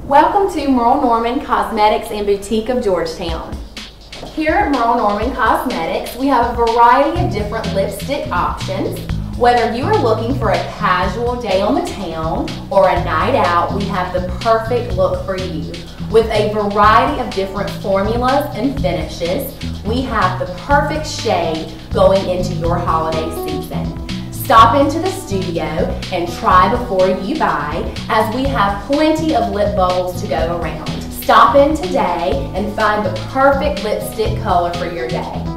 Welcome to Mearle Norman Cosmetics and Boutique of Georgetown. Here at Mearle Norman Cosmetics, we have a variety of different lipstick options. Whether you are looking for a casual day on the town or a night out, we have the perfect look for you. With a variety of different formulas and finishes, we have the perfect shade going into your holiday season. Stop into the studio and try before you buy, as we have plenty of lip bubbles to go around. Stop in today and find the perfect lipstick color for your day.